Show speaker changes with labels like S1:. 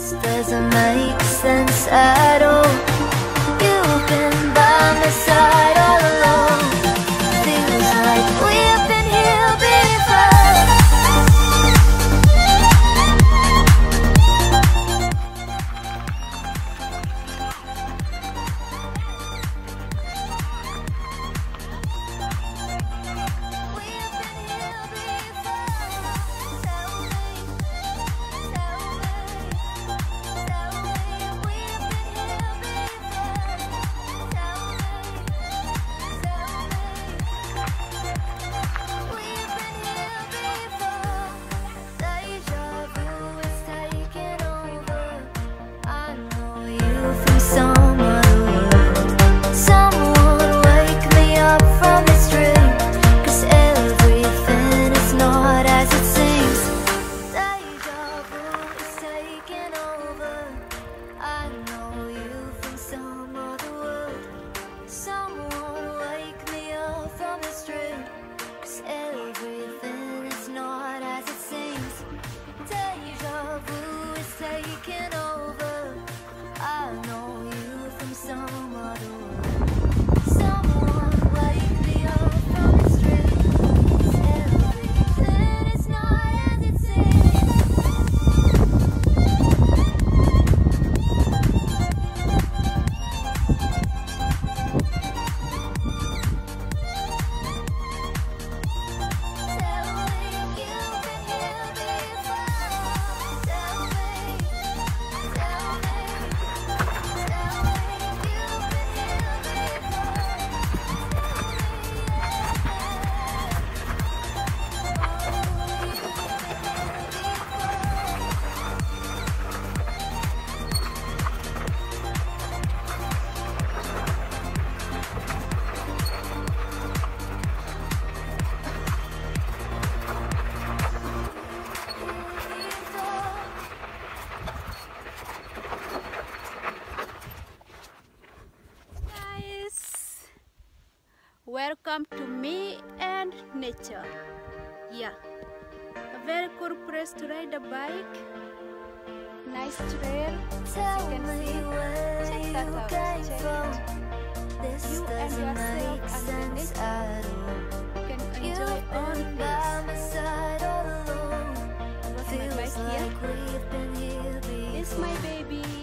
S1: This doesn't make sense at all. You've been by my side all along. Feels like we've been here before. We've been here before. Tell me, we've been here before. Tell me, we've been here before. Deja vu is taking over. I know you from some other world. Someone wake me up from this dream, 'cause everything is not as it seems. Deja vu is taking over. I know you from some other world. Someone wake me up from this dream, 'cause everything is not as it seems. Deja vu is taking over. I know you from some other world. Someone wake me up from this dream, 'cause everything is not as it seems. Tell me you've been here before. Tell me you've been here
S2: Guys, welcome to me and nature. Yeah, a very cool place to ride a bike. Nice trail.
S1: Tell
S2: As you can
S1: me
S2: see,
S1: where
S2: check
S1: you
S2: that out.
S1: came
S2: Check
S1: from.
S2: it.
S1: This
S2: You and
S1: doesn't
S2: yourself
S1: make
S2: and the
S1: sense
S2: nature.
S1: at all.
S2: You can enjoy
S1: You've
S2: all
S1: been by
S2: this.
S1: my side all along.
S2: I got my
S1: Feels
S2: bike here.
S1: like we've been here
S2: This is
S1: before.
S2: my baby.